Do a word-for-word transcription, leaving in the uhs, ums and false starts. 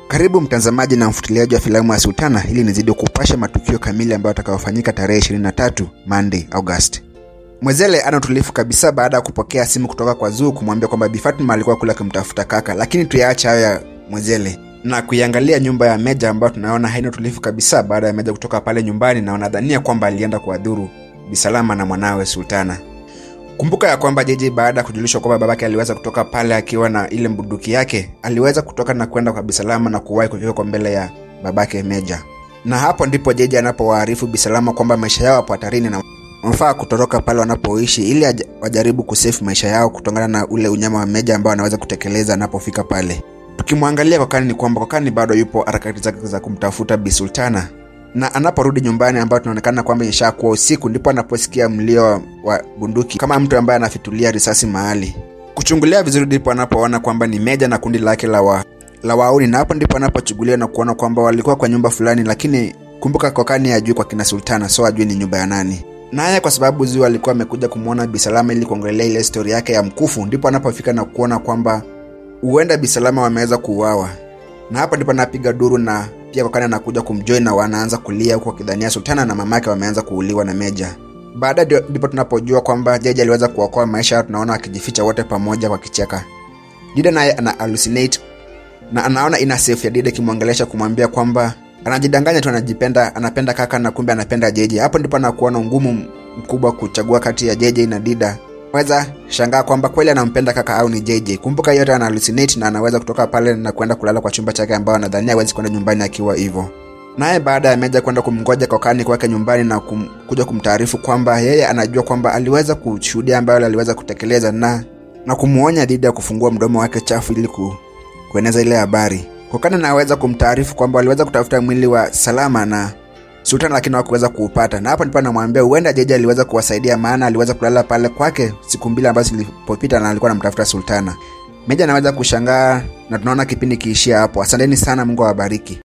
Karibu mtazamaji na mfuatiliaji wa filamu ya Sultana ili nizidi kupasha matukio kamili ambayo yatakayofanyika tarehe ishirini na tatu Monday August. Mwezele ana utulivu kabisa baada ya kupokea simu kutoka kwa Zuu kumwambia kwamba Bi Fatuma alikuwa kula kumtafuta kaka, lakini tuyaacha hayo ya Mwezele na kuiangalia nyumba ya Meja ambayo tunaona haina utulivu kabisa baada ya Meja kutoka pale nyumbani na wanadhania kwamba alienda kuadhuru Bi Salama na mwanawe Sultana. Kumbuka ya kwamba J J baada kujulishwa kwamba babake aliweza kutoka pale akiwa na ile bunduki yake, aliweza kutoka na kwenda kwa Bi Salama na kuwahi kufika kwa mbele ya babake Meja. Na hapo ndipo J J anapowaarifu Bi Salama kwamba maisha yao hapo hatarini na wanafaa kutoroka pale wanapoishi ili wajaribu kusave maisha yao kutokana na ule unyama wa Meja ambao anaweza kutekeleza anapofika pale. Tukimwangalia Kokani ni kwamba Kokani bado yupo harakati zake za kumtafuta Bi Sultana. Na anaporudi nyumbani ambao tunaonekana kwamba ishakuwa usiku, ndipo anaposikia mlio wa bunduki kama mtu ambaye anafitulia risasi mahali. Kuchungulia vizuri ndipo anapoona kwamba ni Meja na kundi lake la wa la wauni, na hapo ndipo anapochungulia na kuona kwamba walikuwa kwa nyumba fulani, lakini kumbuka Kokani hajui kwa kina Sultana, so hajui ni nyumba ya nani. Naye kwa sababu Zuu alikuwa amekuja kumuona Bi Salama ili kuongelea ile story yake ya mkufu, ndipo anapofika na kuona kwamba huenda Bi Salama wameweza kuuawa. Na hapo ndipo anapiga duru na pia Kokani anakuja kumjoin na wanaanza kulia huko kidhania Sultana na mamake wameanza kuuliwa na Meja. Baada ndipo tunapojua kwamba J J aliweza kuokoa maisha yao, tunaona akijificha wote pamoja wakicheka. Dida naye ana hallucinate na anaona ina safe ya Dida kimwangelesha kumwambia kwamba anajidanganya tu anajipenda, anapenda kaka na kumbe anapenda J J. Hapo ndipo anakuona ngumu mkubwa kuchagua kati ya J J na Dida. Weza shangaa kwamba kweli anampenda kaka au ni J J. Kumbuka yote ana hallucinate na anaweza kutoka pale na kwenda kulala kwa chumba chake ambao anadhania hawezi kwenda nyumbani akiwa hivyo. Naye baada ya Meja kwenda kumngoja Kokani kwake nyumbani na kum, kuja kumtaarifu kwamba yeye anajua kwamba aliweza kushuhudia ambayo aliweza kutekeleza na na kumuonya dhidi ya kufungua mdomo wake chafu ili ku, kueneza ile habari. Kokani anaweza kumtaarifu kwamba aliweza kutafuta mwili wa Salama na Sultana lakini hakuweza kuupata. Na hapo ndipo anamwambia huenda J J aliweza kuwasaidia, maana aliweza kulala pale kwake siku mbili ambazo zilipopita na alikuwa anamtafuta Sultana. Meja anaweza kushangaa na tunaona kipindi kiishia hapo. Asanteni sana, Mungu awabariki.